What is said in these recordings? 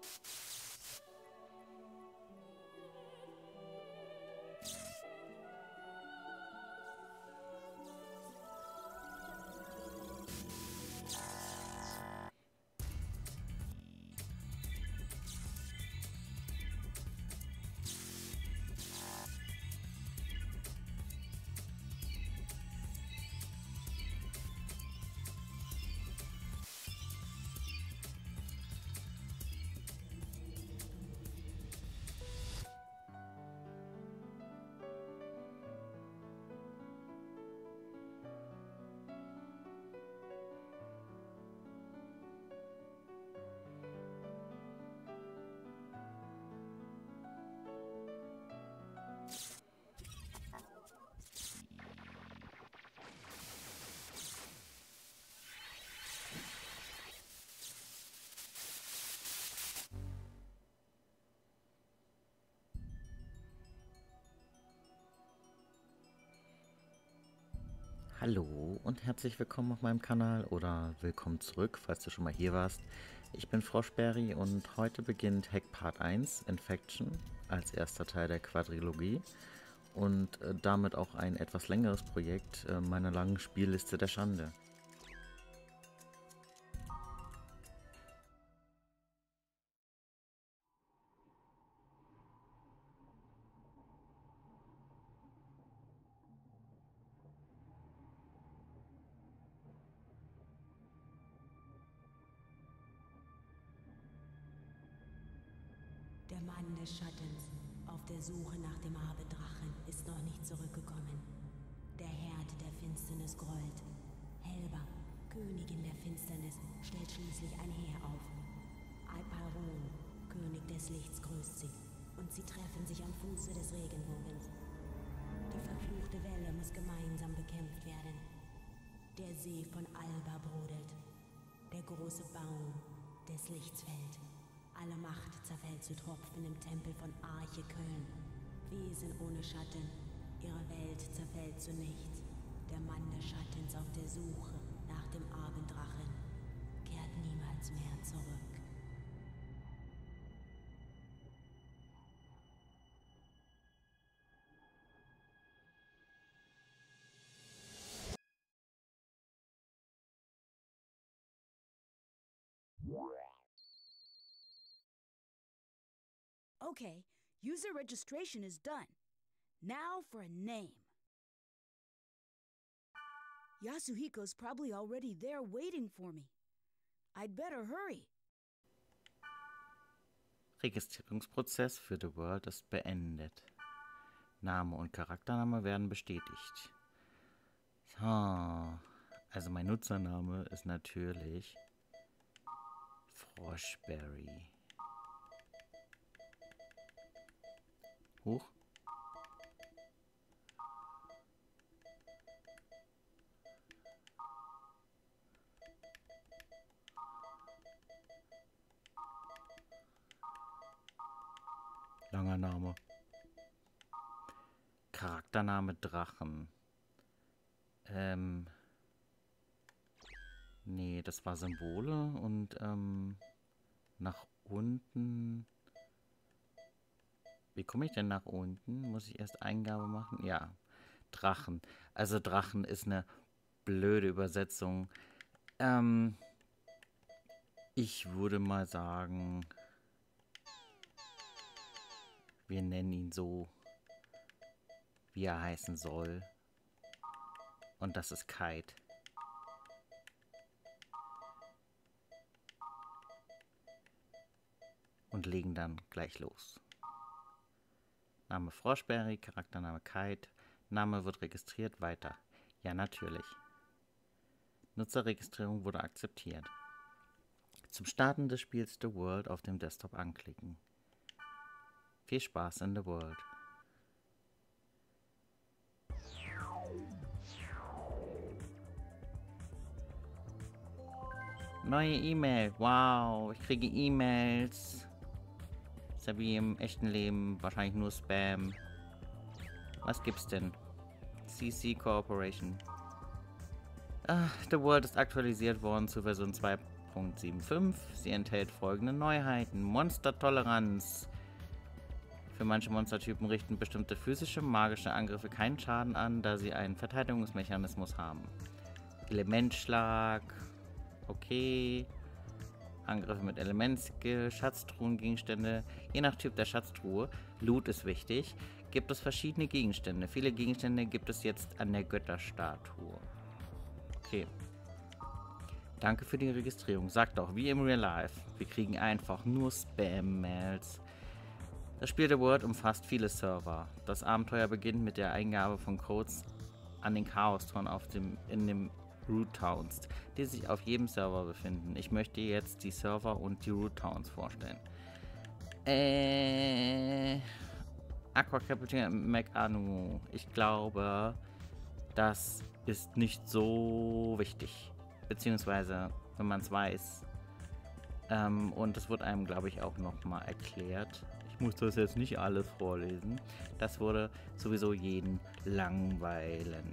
Hallo und herzlich willkommen auf meinem Kanal oder willkommen zurück, falls du schon mal hier warst. Ich bin Froschberry und heute beginnt Hack Part 1 Infection als erster Teil der Quadrilogie und damit auch ein etwas längeres Projekt meiner langen Spielliste der Schande. Der Mann des Schattens, auf der Suche nach dem Abendrachen, ist noch nicht zurückgekommen. Der Herd der Finsternis grollt. Helba, Königin der Finsternis, stellt schließlich ein Heer auf. Alparon, König des Lichts, grüßt sie, und sie treffen sich am Fuße des Regenbogens. Die verfluchte Welle muss gemeinsam bekämpft werden. Der See von Alba brodelt. Der große Baum des Lichts fällt. Alle Macht zerfällt zu Tropfen im Tempel von Arche Köln. Wesen ohne Schatten, ihre Welt zerfällt zu nichts. Der Mann des Schattens auf der Suche nach dem Abenddrachen kehrt niemals mehr zurück. Okay, user registration is done. Now for a name. Yasuhiko's probably already there waiting for me. I'd better hurry. Registrierungsprozess für The World ist beendet. Name und Charaktername werden bestätigt. So, also mein Nutzername ist natürlich Froschberry. Huch. Langer Name. Charaktername Drachen. Nee, das war Symbole und nach unten. Wie komme ich denn nach unten? Muss ich erst Eingabe machen? Ja, Drachen. Also Drachen ist eine blöde Übersetzung. Ich würde mal sagen, wir nennen ihn so, wie er heißen soll. Und das ist Kite. Und legen dann gleich los. Name Froschberry, Charaktername Kite. Name wird registriert, weiter. Ja, natürlich. Nutzerregistrierung wurde akzeptiert. Zum Starten des Spiels The World auf dem Desktop anklicken. Viel Spaß in The World. Neue E-Mail. Wow, ich kriege E-Mails. Ist ja wie im echten Leben wahrscheinlich nur Spam. Was gibt's denn? CC Corporation. The World ist aktualisiert worden zu Version 1.75. Sie enthält folgende Neuheiten. Monstertoleranz. Für manche Monstertypen richten bestimmte physische, magische Angriffe keinen Schaden an, da sie einen Verteidigungsmechanismus haben. Elementschlag. Okay. Angriffe mit Elementskill, Schatztruhengegenstände. Je nach Typ der Schatztruhe, Loot ist wichtig, gibt es verschiedene Gegenstände. Viele Gegenstände gibt es jetzt an der Götterstatue. Okay. Danke für die Registrierung. Sagt doch, wie im Real Life. Wir kriegen einfach nur Spam-Mails. Das Spiel The World umfasst viele Server. Das Abenteuer beginnt mit der Eingabe von Codes an den Chaos-Toren in dem Root Towns, die sich auf jedem Server befinden. Ich möchte jetzt die Server und die Root Towns vorstellen. Aqua Capital McAnu. Ich glaube, das ist nicht so wichtig. Beziehungsweise, wenn man es weiß. Und das wird einem, glaube ich, auch nochmal erklärt. Ich muss das jetzt nicht alles vorlesen. Das würde sowieso jeden langweilen.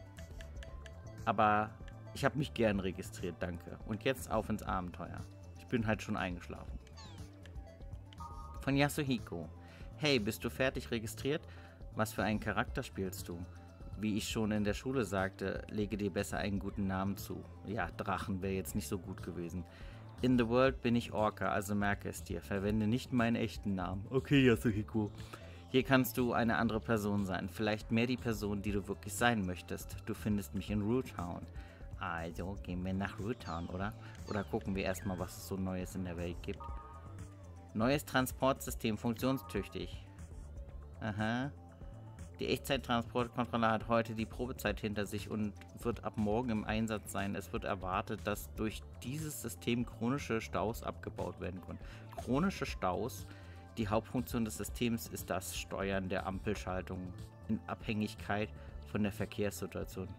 Aber ich habe mich gern registriert, danke. Und jetzt auf ins Abenteuer. Ich bin halt schon eingeschlafen. Von Yasuhiko. Hey, bist du fertig registriert? Was für einen Charakter spielst du? Wie ich schon in der Schule sagte, lege dir besser einen guten Namen zu. Ja, Drachen wäre jetzt nicht so gut gewesen. In The World bin ich Orca, also merke es dir. Verwende nicht meinen echten Namen. Okay, Yasuhiko. Hier kannst du eine andere Person sein. Vielleicht mehr die Person, die du wirklich sein möchtest. Du findest mich in Root Town. Also gehen wir nach Root Town, oder? Oder gucken wir erstmal, was es so Neues in der Welt gibt. Neues Transportsystem, funktionstüchtig. Aha. Die Echtzeit-Transportkontrolle hat heute die Probezeit hinter sich und wird ab morgen im Einsatz sein. Es wird erwartet, dass durch dieses System chronische Staus abgebaut werden können. Chronische Staus. Die Hauptfunktion des Systems ist das Steuern der Ampelschaltung in Abhängigkeit von der Verkehrssituation.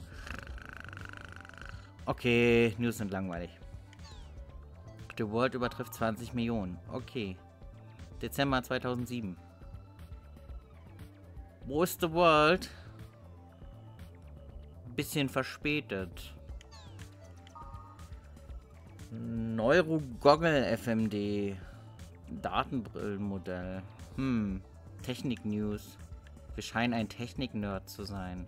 Okay, News sind langweilig. The World übertrifft 20 Millionen. Okay. Dezember 2007. Wo ist The World? Bisschen verspätet. Neurogoggle FMD. Datenbrillenmodell. Technik-News. Wir scheinen ein Technik-Nerd zu sein.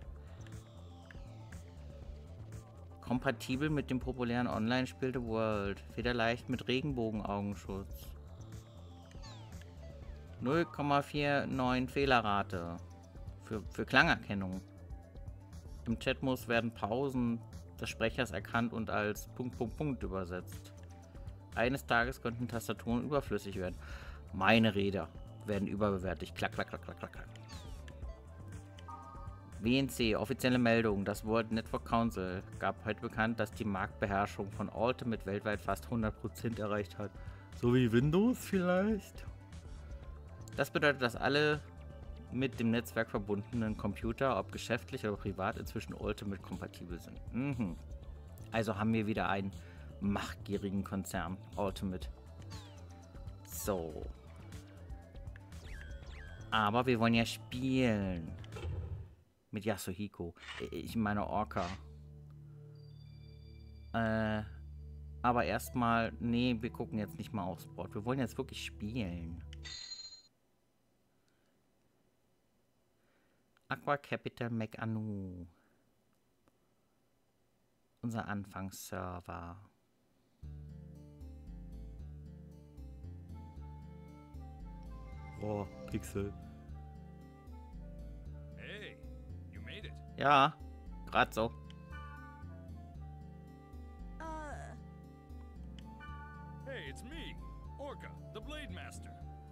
Kompatibel mit dem populären Online-Spiel The World. Federleicht mit Regenbogen-Augenschutz. 0,49 Fehlerrate. Für Klangerkennung. Im Chatmodus werden Pausen des Sprechers erkannt und als ... übersetzt. Eines Tages könnten Tastaturen überflüssig werden. Meine Räder werden überbewertet. Klack, klack, klack, klack, klack, klack. WNC, offizielle Meldung. Das World Network Council gab heute bekannt, dass die Marktbeherrschung von Ultimate weltweit fast 100% erreicht hat. So wie Windows vielleicht? Das bedeutet, dass alle mit dem Netzwerk verbundenen Computer, ob geschäftlich oder privat, inzwischen Ultimate kompatibel sind. Also haben wir wieder einen machtgierigen Konzern. Ultimate. So. Aber wir wollen ja spielen. Mit Yasuhiko. Ich meine Orca. Aber erstmal... Nee, wir gucken jetzt nicht mal aufs Board. Wir wollen jetzt wirklich spielen. Aqua Capital McAnu. Unser Anfangsserver. Oh, Pixel. Hey, you made it. Ja, gerade so. Hey, it's me, Orca, the Blade Master.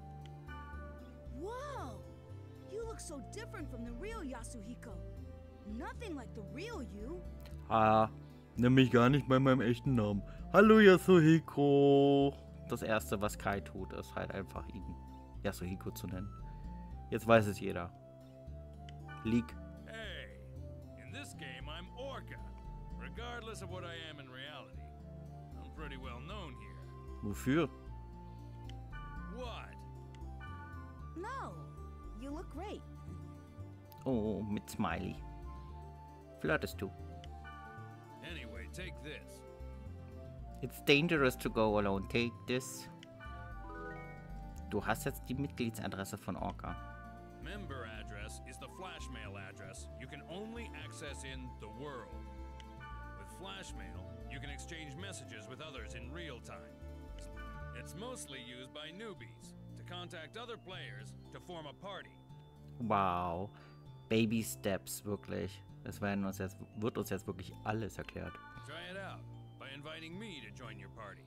Whoa! You look so different from the real Yasuhiko. Nothing like the real you. Nimm mich gar nicht bei meinem echten Namen. Hallo Yasuhiko. Das erste, was Kai tut, ist halt einfach ihn Yasuhiko zu nennen. Jetzt weiß es jeder. Leak. Hey, in this game I'm Orca, regardless of what I am in reality. I'm pretty well known here. Wofür? What? No, you look great. Oh, mit Smiley. Flirtest du? Anyway, take this. It's dangerous to go alone. Take this. Du hast jetzt die Mitgliedsadresse von Orca. Member address is the Flashmail address you can only access in the world. With Flashmail, you can exchange messages with others in real time. It's mostly used by newbies to contact other players to form a party. Wow. Baby Steps, wirklich. Es wird uns jetzt wirklich alles erklärt. Try it out by inviting me to join your party.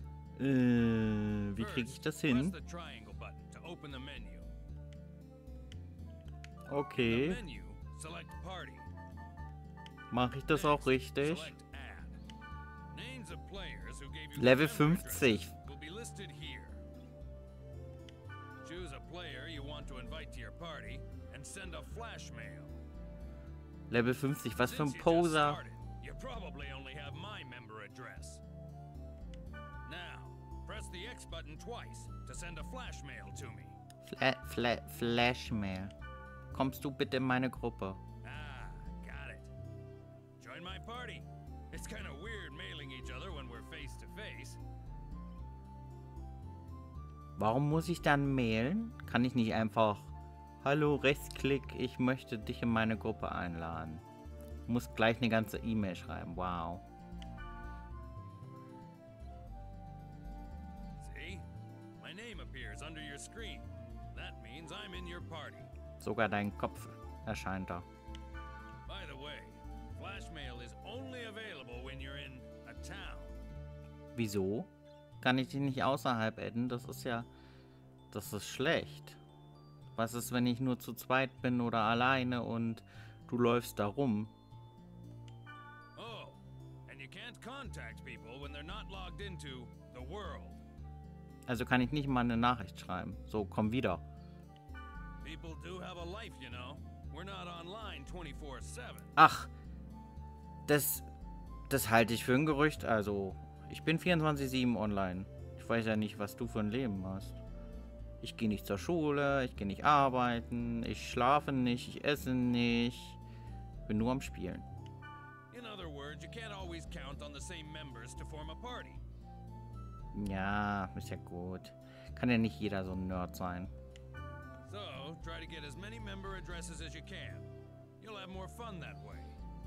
Wie kriege ich das hin? Press the triangle button to open the menu. Okay. The menu, select party. Mache ich das auch richtig? Select add. Names of players who gave you Level their member 50. addresses will be listed here. Choose a player you want to invite to your party and send a flash mail. Level 50, was für ein Since you just Poser. started, you probably only have my member address. Now, press the X button twice to send a flash mail to me. Flashmail. Kommst du bitte in meine Gruppe? Ah, got it. Join my party. It's kind of weird mailing each other when we're face to face. Warum muss ich dann mailen? Kann ich nicht einfach... Hallo, Rechtsklick, ich möchte dich in meine Gruppe einladen. Muss gleich eine ganze E-Mail schreiben. Wow. See? My name appears under your screen. That means I'm in your party. Sogar dein Kopf erscheint da. By the way, Flashmail is only available when you're in a town. Wieso? Kann ich dich nicht außerhalb adden? Das ist ja... Das ist schlecht. Was ist, wenn ich nur zu zweit bin oder alleine und du läufst da rum? Oh, and you can't contact people when they're not logged into the world. Also kann ich nicht mal eine Nachricht schreiben. So, komm wieder. People do have a life, you know. We're not online 24/7. Ach, das halte ich für ein Gerücht. Also, ich bin 24/7 online. Ich weiß ja nicht, was du für ein Leben hast. Ich gehe nicht zur Schule, ich gehe nicht arbeiten, ich schlafe nicht, ich esse nicht. Bin nur am Spielen. In other words, you can't always count on the same members to form a party. Ja, ist ja gut. Kann ja nicht jeder so ein Nerd sein. So, try to get as many member addresses as you can. You'll have more fun that way.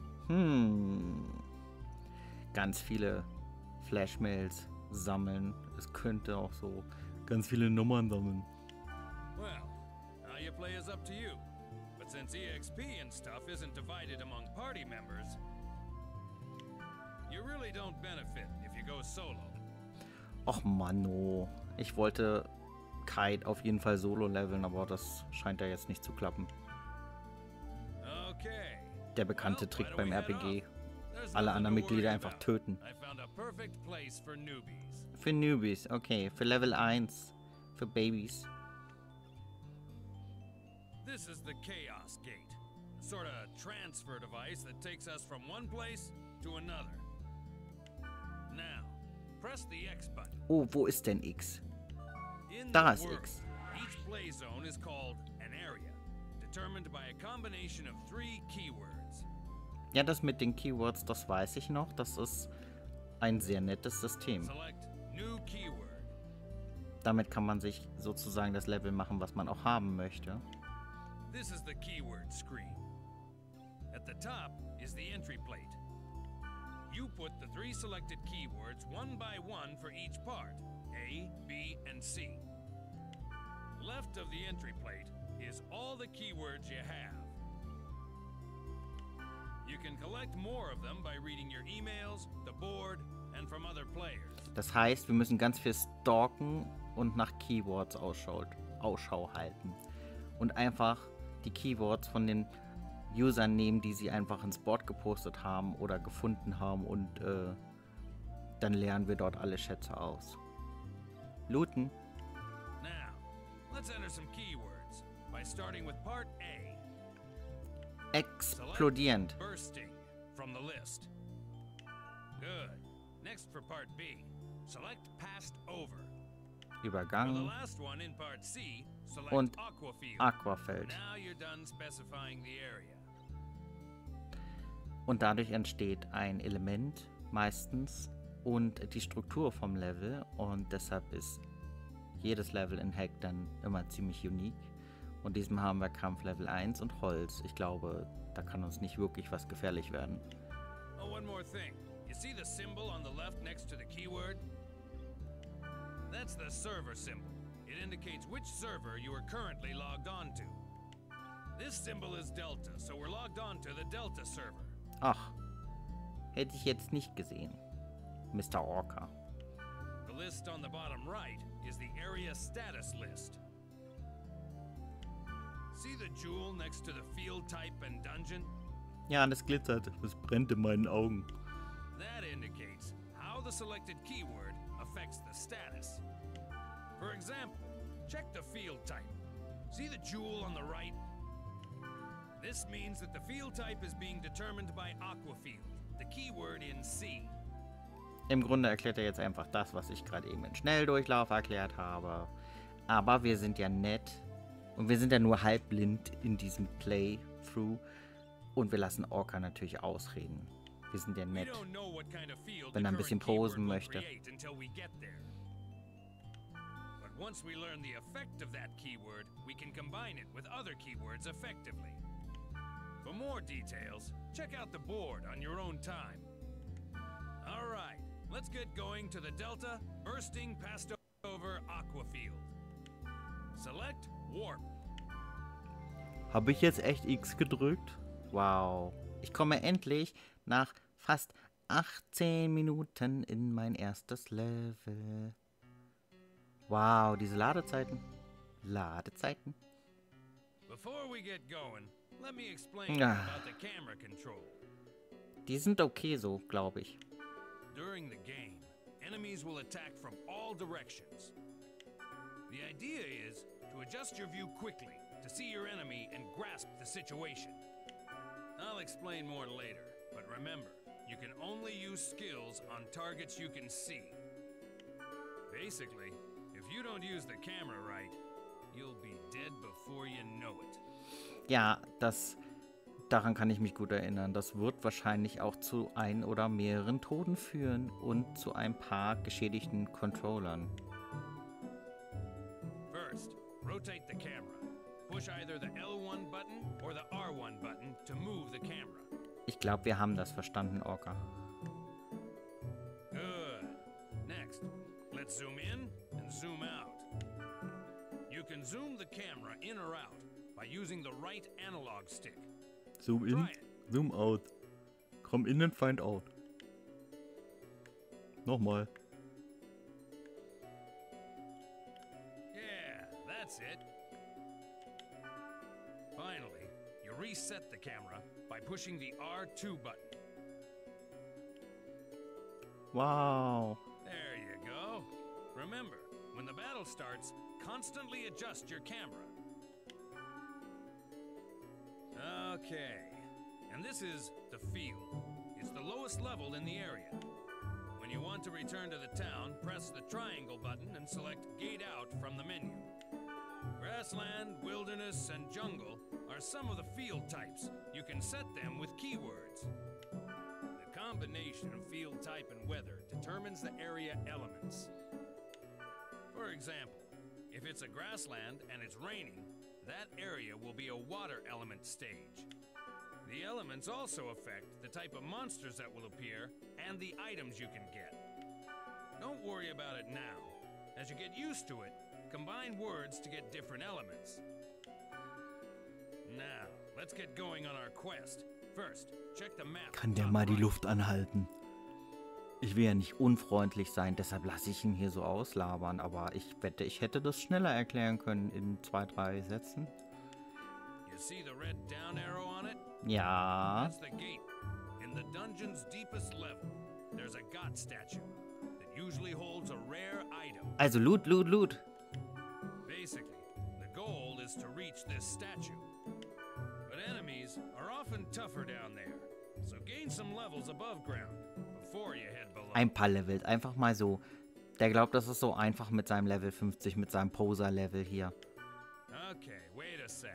Ganz viele Flashmails sammeln. Es könnte auch so ganz viele Nummern sammeln. Well, how you play is up to you. But since EXP and stuff isn't divided among party members, you really don't benefit if you go solo. Och Manno. Ich wollte Kite auf jeden Fall solo leveln, aber das scheint ja jetzt nicht zu klappen. Okay. Der bekannte Well, Trick why don't beim we head RPG. off? There's Alle nothing anderen to Mitglieder worry einfach about. töten. I found a perfect place for newbies. Für Newbies, okay. Für Level 1. Für Babys. This is the Chaos Gate, a sort of transfer device that takes us from one place to another. Now, press the X button. Oh, wo ist denn X? In Da the ist world, X. each play zone is called an area, determined by a combination of 3 keywords. Ja, das mit den Keywords, das weiß ich noch. Das ist ein sehr nettes System. Select New Keyword. Damit kann man sich sozusagen das Level machen, was man auch haben möchte. This is the keyword screen. At the top is the entry plate. You put the 3 selected keywords one by one for each part, A, B, and C. Left of the entry plate is all the keywords you have. You can collect more of them by reading your emails, the board, and from other players. Das heißt, wir müssen ganz viel stalken und nach Keywords Ausschau halten. Und einfach die Keywords von den Usern nehmen, die sie einfach ins Board gepostet haben oder gefunden haben und dann lernen wir dort alle Schätze aus. Looten. Now, let's enter some keywords by starting with part A. Explodierend. Bursting from the list. Good. Next for part B, select passed over. For the Übergang last one in part C, select und Aquafield. Aquafeld. Now you're done specifying the area. Und dadurch entsteht ein Element, meistens und die Struktur vom Level. Und deshalb ist jedes Level in Hack dann immer ziemlich unique. Und diesmal haben wir Kampf Level 1 und Holz. Ich glaube, da kann uns nicht wirklich was gefährlich werden. Oh, one more thing. You see the symbol on the left next to the keyword? That's the server symbol. It indicates which server you are currently logged on to. This symbol is Delta, so we're logged on to the Delta server. Ach, hätte ich jetzt nicht gesehen, Mr. Orca. The list on the bottom right is the area status list. See the jewel next to the field type and dungeon? Ja, das glitzert. Es brennt in meinen Augen. That indicates how the selected keyword affects the status. For example, check the field type. See the jewel on the right? This means that the field type is being determined by Aquafield, the keyword in C. Im Grunde erklärt er jetzt einfach das, was ich gerade eben in Schnelldurchlauf erklärt habe. Aber wir sind ja nett und wir sind ja nur halbblind in diesem Playthrough und wir lassen Orca natürlich ausreden. Wir sind ja nett, wenn er ein bisschen posen möchte. Once we learn the effect of that keyword, we can combine it with other keywords effectively. For more details, check out the board on your own time. All right, let's get going to the Delta Bursting Past Over Aquafield. Select Warp. Habe ich jetzt echt X gedrückt? Wow. Ich komme endlich nach fast 18 Minuten in mein erstes Level. Wow, diese Ladezeiten. Ladezeiten. Before we get going, let me explain about the camera control. Die sind okay so, glaube ich. During the game, enemies will attack from all directions. The idea is to adjust your view quickly to see your enemy and grasp the situation. I'll explain more later, but remember, you can only use skills on targets you can see. Basically, if you don't use the camera right, you'll be dead before you know it. Ja, daran kann ich mich gut erinnern. Das wird wahrscheinlich auch zu ein oder mehreren Toten führen und zu ein paar geschädigten Controllern. First, rotate the camera. Push either the L1 button or the R1 button to move the camera. Ich glaube, wir haben das verstanden, Orca. Good. Next, let's zoom in and zoom out. You can zoom the camera in or out by using the right analog stick. Zoom in, zoom out. Komm in and find out. Nochmal. Yeah, that's it. Finally, you reset the camera by pushing the R2 button. Wow. There you go. Remember, when the battle starts, constantly adjust your camera. Okay, and this is the field. It's the lowest level in the area. When you want to return to the town, press the triangle button and select Gate Out from the menu. Grassland, wilderness, and jungle are some of the field types. You can set them with keywords. The combination of field type and weather determines the area elements. For example, if it's a grassland and it's raining, that area will be a water element stage. The elements also affect the type of monsters that will appear and the items you can get. Don't worry about it now. As you get used to it, combine words to get different elements. Now, let's get going on our quest. First, check the map. Kann der mal die Luft anhalten? Ich will ja nicht unfreundlich sein, deshalb lasse ich ihn hier so auslabern, aber ich wette, ich hätte das schneller erklären können in 2, 3 Sätzen. You see the red down arrow on it? Ja. That's the gate. In the dungeon's deepest level, there's a god statue that usually holds a rare item. Also Loot, Loot, Loot. Basically, the goal is to reach this statue. But enemies are often tougher down there, so gain some levels above ground before you head below. Ein paar Levels, einfach mal so. Der glaubt, das ist so einfach mit seinem Level 50, mit seinem Poser-Level hier. Okay, wait a sec.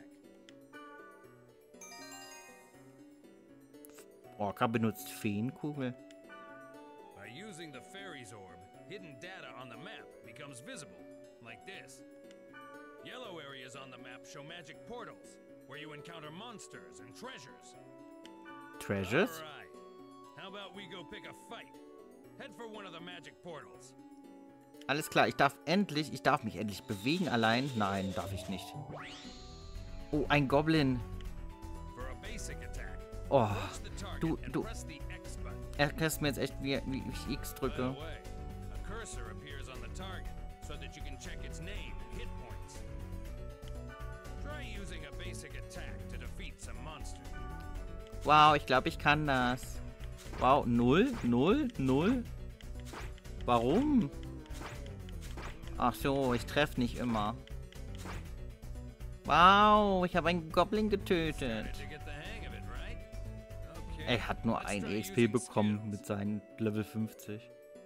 Orca benutzt Feenkugel. By using the fairy's orb, hidden data on the map becomes visible, like this. Yellow areas on the map show magic portals, where you encounter monsters and treasures. Treasures? Alright. How about we go pick a fight? Head for one of the magic portals. Alles klar, ich darf mich endlich bewegen allein. Nein, darf ich nicht. Oh, ein Goblin. For a basic attack, Oh, approach the target and du press the X button. erklärst mir jetzt echt, wie ich X By drücke. the way, a cursor appears on the target so that you can check its name and hit points. Try using a basic attack to defeat some monster. Wow, ich glaube, ich kann das. Wow, 0, 0, 0. Warum? Ach so, ich treffe nicht immer. Wow, ich habe einen Goblin getötet. Started to get the hang of it, right? Okay, Er hat nur let's ein try EXP using bekommen skills. mit seinen Level 50.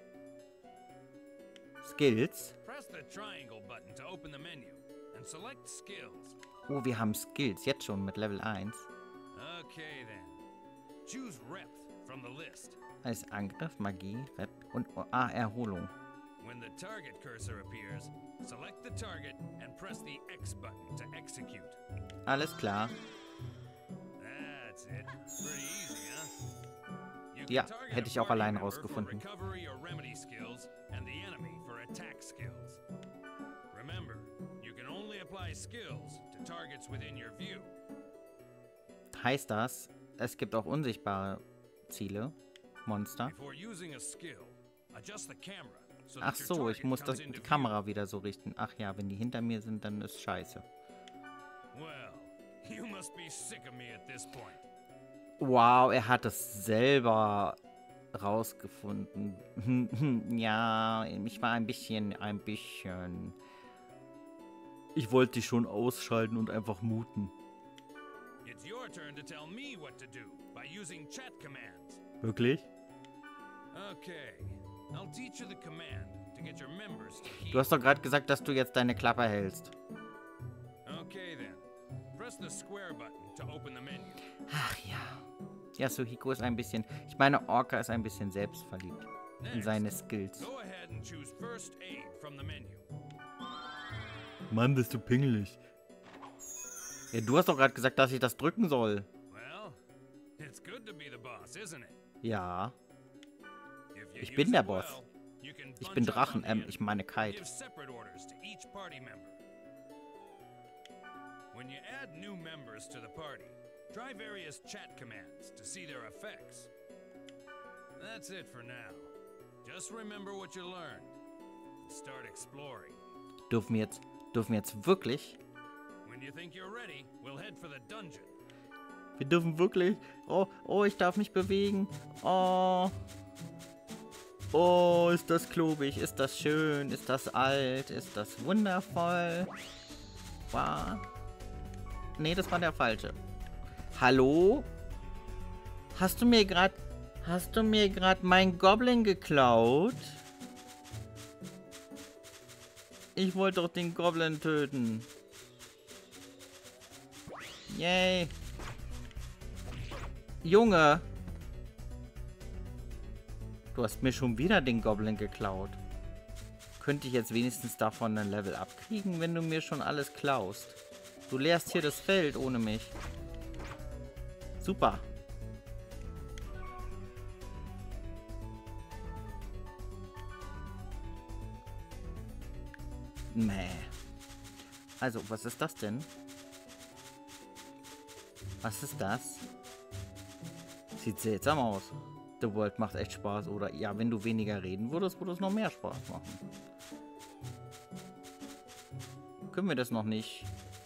Skills? Press the triangle button to open the menu and select skills. Oh, wir haben Skills jetzt schon mit Level 1. Okay then. Choose Repth from the list. Als Angriff, Magie, Rep und Erholung. When the target cursor appears, select the target and press the X button to execute. Alles klar. That's it. Pretty easy, huh? You can Ja, target hätte a ich auch party allein member for rausgefunden. recovery or remedy skills and the enemy for attack skills. Remember, you can only apply skills to targets within your view. Heißt das, es gibt auch unsichtbare Ziele, Monster? Before using a skill, adjust the camera so Ach that your so, ich target muss comes die into view. Kamera wieder so richten. Ach ja, wenn die hinter mir sind, dann ist scheiße. Well, you must be sick of me at this point. Wow, er hat es selber rausgefunden. Ja, ich war ein bisschen. Ich wollte dich schon ausschalten und einfach muten. It's your turn to tell me what to do by using chat commands. Wirklich? Okay, I'll teach you the command to get your members to heal. Du hast doch gerade gesagt, dass du jetzt deine Klappe hältst. Okay then. Press the square button to open the menu. Ach ja. Yasuhiko ist ein bisschen. Ich meine, Orca ist ein bisschen selbstverliebt in Next, seine Skills. go ahead and choose first aid from the menu. Mann, bist du pingelig. Ja, du hast doch gerade gesagt, dass ich das drücken soll. Well, it's good to be the boss, isn't it? Ja. If you Ich bin use der it Boss. well, you can Ich bin bunch up Drachen, on the ich meine enemy. Kite. Give separate orders to each party member. When you add new members to the party, try various chat commands to see their effects. That's it for now. Just remember what you learned and start exploring. Dürfen wir jetzt wirklich? When you think you're ready, we'll head for the dungeon. Wir dürfen wirklich. Oh, ich darf mich bewegen. Oh. Oh, ist das klobig, ist das schön, ist das alt, ist das wundervoll. Wow. Nee, das war der falsche. Hallo? Hast du mir gerade mein Goblin geklaut? Ich wollte doch den Goblin töten. Yay. Junge. Du hast mir schon wieder den Goblin geklaut. Könnte ich jetzt wenigstens davon ein Level abkriegen, wenn du mir schon alles klaust? Du leerst hier das Feld ohne mich. Super. Mäh. Also, was ist das denn? Was ist das? Sieht seltsam aus. The World macht echt Spaß. Oder ja, wenn du weniger reden würdest, würde es noch mehr Spaß machen. Können wir das noch nicht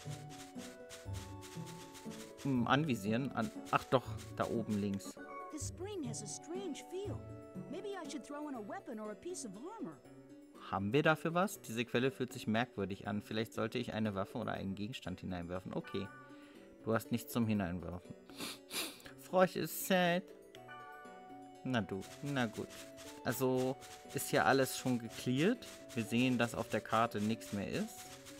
anvisieren? Ach doch, da oben links. This spring has a strange feel. Maybe I should throw in a weapon or a piece of armor. Haben wir dafür was? Diese Quelle fühlt sich merkwürdig an. Vielleicht sollte ich eine Waffe oder einen Gegenstand hineinwerfen. Okay. Du hast nichts zum Hineinwerfen. Frosch ist sad. Na du, na gut. Also ist hier alles schon geklärt. Wir sehen, dass auf der Karte nichts mehr ist.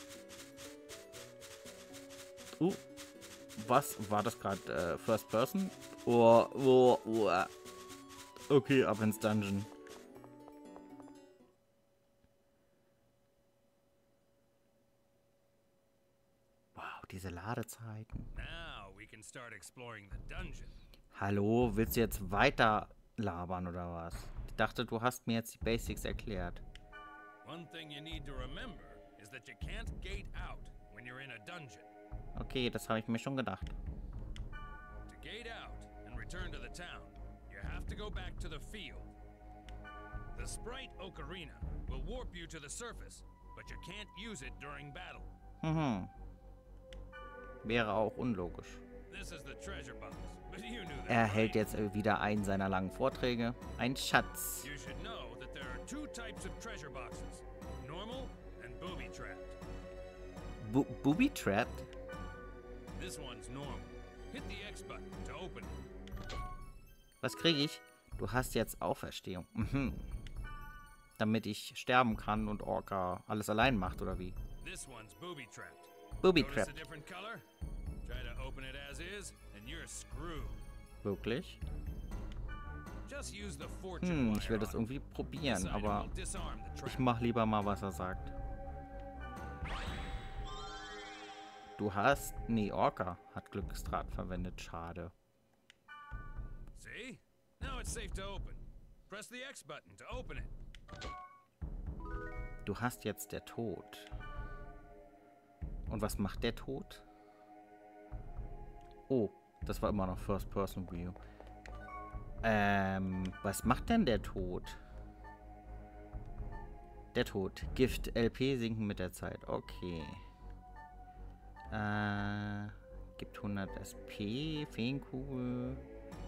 Was war das gerade? First Person? Okay, ab ins Dungeon. diese Ladezeiten. Now we can start exploring the dungeon. Hallo, willst du jetzt weiter labern oder was? Ich dachte, du hast mir jetzt die Basics erklärt. One thing you need to remember is that you can't gate out when you're in a dungeon. Okay, das habe ich mir schon gedacht. To gate out and return to the town, you have to go back to the field. The sprite Ocarina will warp you to the surface, but you can't use it during battle. Wäre auch unlogisch. This is the treasure box, but you knew that, Er hält right? jetzt wieder einen seiner langen Vorträge. Ein Schatz. You should know that there are two types of treasure boxes, normal and booby-trapped. Booby-trapped? This one's normal. Hit the X button to open it. Was kriege ich? Du hast jetzt Auferstehung. Damit ich sterben kann und Orca alles allein macht, oder wie? This one's booby-trapped. Notice a Booby-trapped. different color? Try to open it as is, and you're screwed. Wirklich? Just use the fortune Ich will wire das on irgendwie it. probieren, This item aber will disarm the trap. ich mach lieber mal, was er sagt. Du hast... Nee, Orca hat Glücksdraht verwendet. Schade. See? Now it's safe to open. Press the X button to open it. Du hast jetzt der Tod. Und was macht der Tod? Oh, das war immer noch First-Person-View. Was macht denn der Tod? Der Tod. Gift, LP sinken mit der Zeit. Okay. Gibt 100 SP. Feenkugel.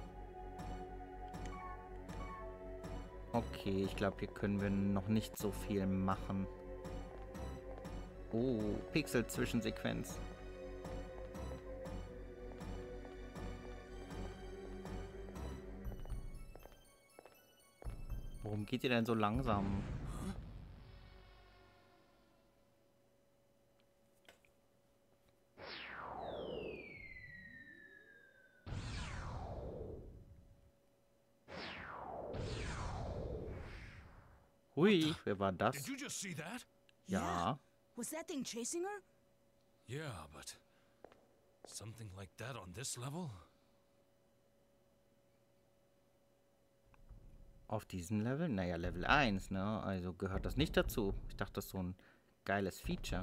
Okay, ich glaube, hier können wir noch nicht so viel machen. Oh, Pixel-Zwischensequenz. Warum geht ihr denn so langsam? Hui, wer war das? Did you just see that? Ja. Was that thing chasing her? Yeah, but something like that on this level? Auf diesem Level? Naja, Level 1, ne? Also gehört das nicht dazu. Ich dachte, das ist so ein geiles Feature.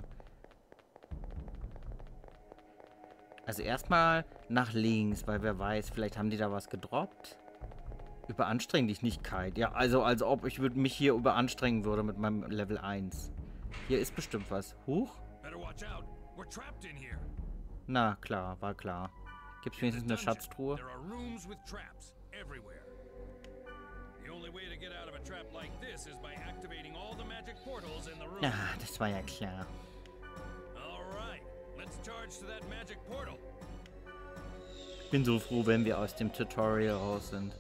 Also erstmal nach links, weil wer weiß, vielleicht haben die da was gedroppt. Überanstrenglichkeit. Ja, also als ob ich mich hier überanstrengen würde mit meinem Level 1. Hier ist bestimmt was. Huch? Better watch out. We're trapped in here. Na, klar, war klar. Gibt's In the wenigstens eine dungeon, Schatztruhe? There are rooms with traps everywhere. The only way to get out of a trap like this is by activating all the magic portals in the room. Ah, das war ja klar. All right, let's charge to that magic portal. Ich bin so froh, wenn wir aus dem Tutorial raus sind.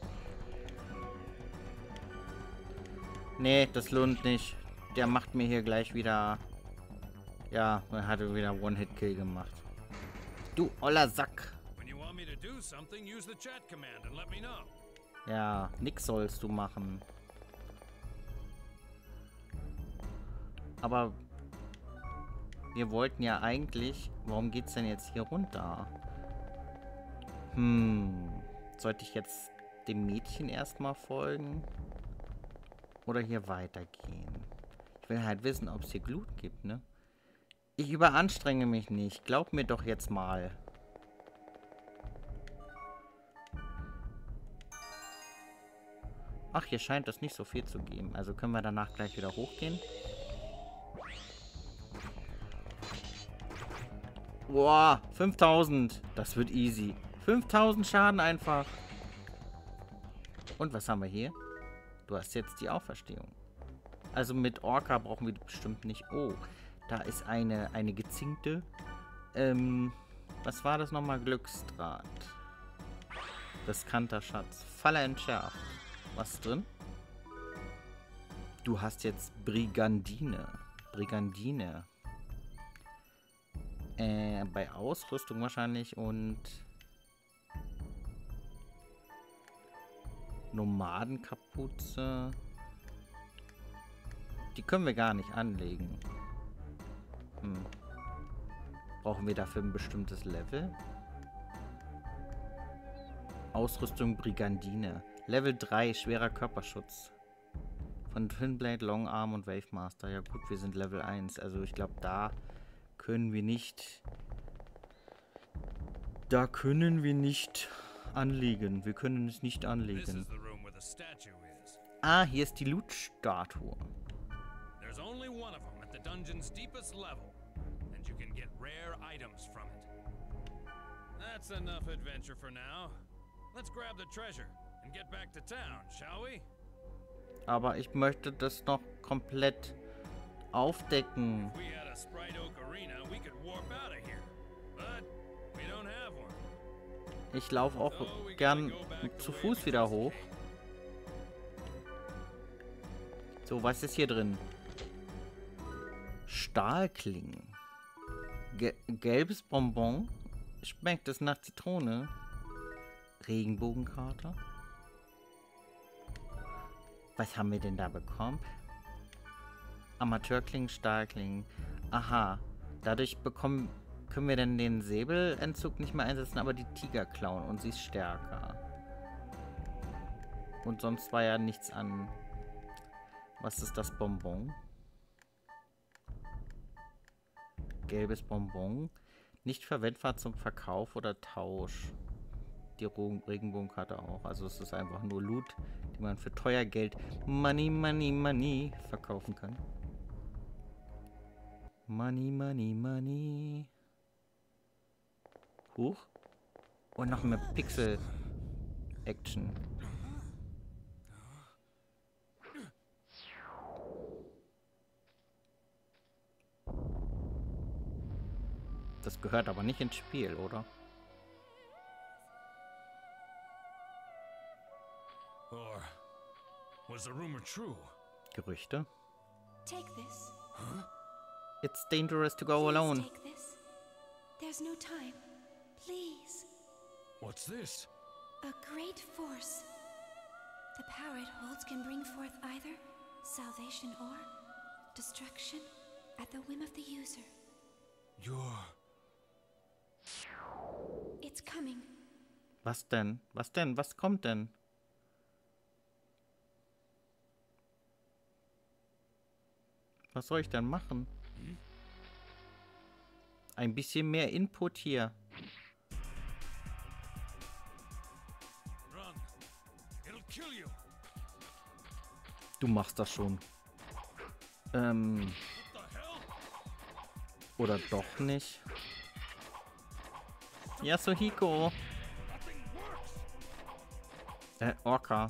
Nee, das lohnt nicht. Der macht mir hier gleich wieder... Ja, er hatte wieder One-Hit-Kill gemacht. Du oller Sack. When you want me to do something, use the chat command and let me know. Ja, nix sollst du machen. Aber... Wir wollten ja eigentlich... Warum geht's denn jetzt hier runter? Sollte ich jetzt dem Mädchen erstmal folgen? Oder hier weitergehen? Ich will halt wissen, ob es hier Glut gibt, ne? Ich überanstrenge mich nicht. Glaub mir doch jetzt mal. Ach, hier scheint es nicht so viel zu geben. Also können wir danach gleich wieder hochgehen. Boah, 5000. Das wird easy. 5000 Schaden einfach. Und was haben wir hier? Du hast jetzt die Auferstehung. Also mit Orca brauchen wir die bestimmt nicht. Oh, da ist eine gezinkte. Was war das nochmal? Glücksdraht. Riskanter Schatz. Falle entschärft. Was ist drin? Du hast jetzt Brigandine. Brigandine. Bei Ausrüstung wahrscheinlich und Nomadenkapuze. Die können wir gar nicht anlegen. Brauchen wir dafür ein bestimmtes Level? Ausrüstung Brigandine. Level 3, schwerer Körperschutz. Von Twinblade, Longarm und Wave Master. Ja gut, wir sind Level 1. Also ich glaube, da können wir nicht... Da können wir nicht anlegen. Wir können es nicht anlegen. Ah, hier ist die Loot-Statue. There's only one of them at the dungeon's deepest level, and you can get rare items from it. That's enough adventure for now. Let's grab the treasure and get back to town, shall we? Aber ich möchte das noch komplett aufdecken. If we had a Sprite Oak arena, we could warp out of here. But we don't have one. Ich laufe auch gern zu Fuß wieder hoch. So, was ist hier drin? Stahlklingen. Gelbes Bonbon. Schmeckt es nach Zitrone? Regenbogenkarte. Was haben wir denn da bekommen? Amateurklingen, Stahlklingen. Aha. Dadurch können wir dann den Säbelentzug nicht mehr einsetzen, aber die Tigerklauen. Und sie ist stärker. Und sonst war ja nichts an... Was ist das Bonbon? Gelbes Bonbon. Nicht verwendbar zum Verkauf oder Tausch. Die Regenbogenkarte auch. Also es ist einfach nur Loot, die man für teuer Geld Money, Money, Money verkaufen kann. Money, Money, Money. Huch. Und noch mehr Pixel-Action. Das gehört aber nicht ins Spiel, oder? Or was the rumor true? Gerüchte. Take this. It's dangerous to go Please alone. take this. There's no time. Please. What's this? A great force. The power it holds can bring forth either salvation or destruction at the whim of the user. You're... It's coming. Was denn? Was denn? Was kommt denn? Was soll ich denn machen? Ein bisschen mehr Input hier. Run. It'll kill you. Du machst das schon. What the hell? Oder doch nicht? Yasuhiko. Nothing works. Orca.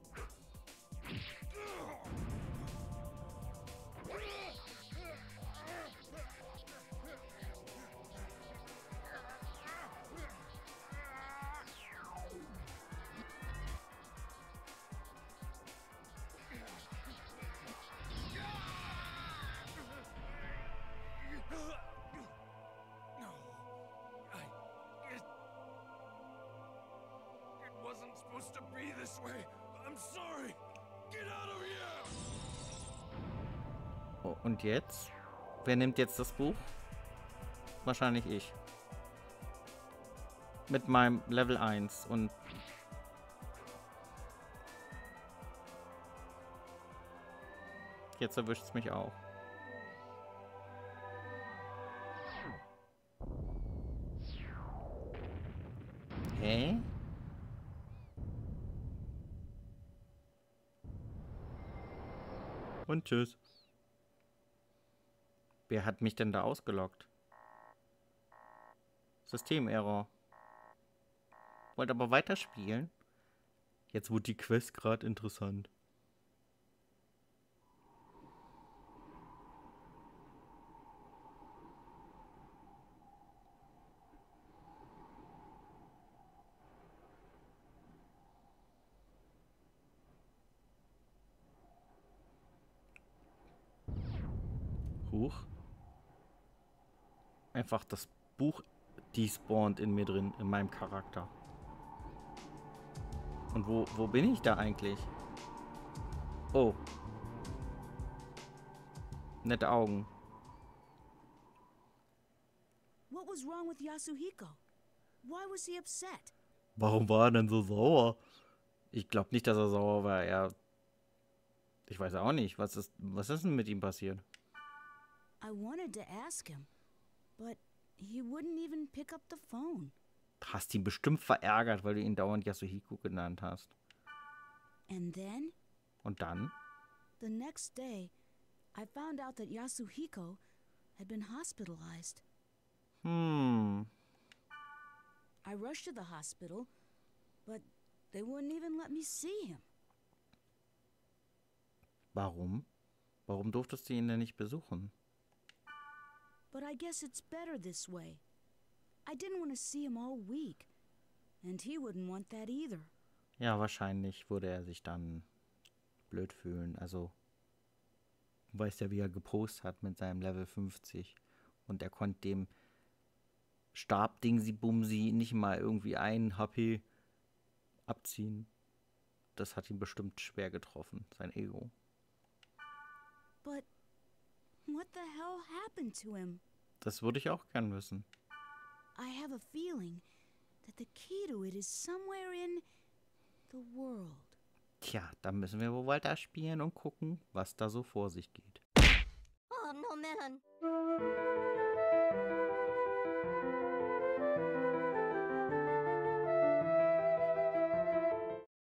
It wasn't supposed to be this way. I'm sorry. Get out of here. Oh, und jetzt? Wer nimmt jetzt das Buch? Wahrscheinlich ich. Mit meinem Level 1 und... Jetzt erwischt es mich auch. Hä? Und tschüss. Wer hat mich denn da ausgelockt? Systemerror. Wollt aber weiterspielen? Jetzt wurde die Quest gerade interessant. Huch. Einfach das Buch despawnt in mir drin, in meinem Charakter. Und wo bin ich da eigentlich? Oh. Nette Augen. What was wrong with Yasuhiko? Why was he upset? Warum war er denn so sauer? Ich glaube nicht, dass er sauer war. Ich weiß auch nicht. Was ist denn mit ihm passiert? I wanted to ask him, but he wouldn't even pick up the phone. Hast ihn bestimmt verärgert, weil du ihn dauernd Yasuhiko genannt hast. And then, Und dann? the next day, I found out that Yasuhiko had been hospitalized. I rushed to the hospital, but they wouldn't even let me see him. Warum? Warum durftest du ihn denn nicht besuchen? But I guess it's better this way. I didn't want to see him all week, and he wouldn't want that either. Ja, wahrscheinlich würde er sich dann blöd fühlen. Also, du weißt ja, wie er gepostet hat mit seinem Level 50. Und er konnte dem Stab-Dingsi-Bumsi nicht mal irgendwie ein HP abziehen. Das hat ihn bestimmt schwer getroffen, sein Ego. But what the hell happened to him? Das würde ich auch gern wissen. I have a feeling that the key to it is somewhere in the world. Tja, da müssen wir wohl weiterspielen und gucken, was da so vor sich geht. Oh, no, man.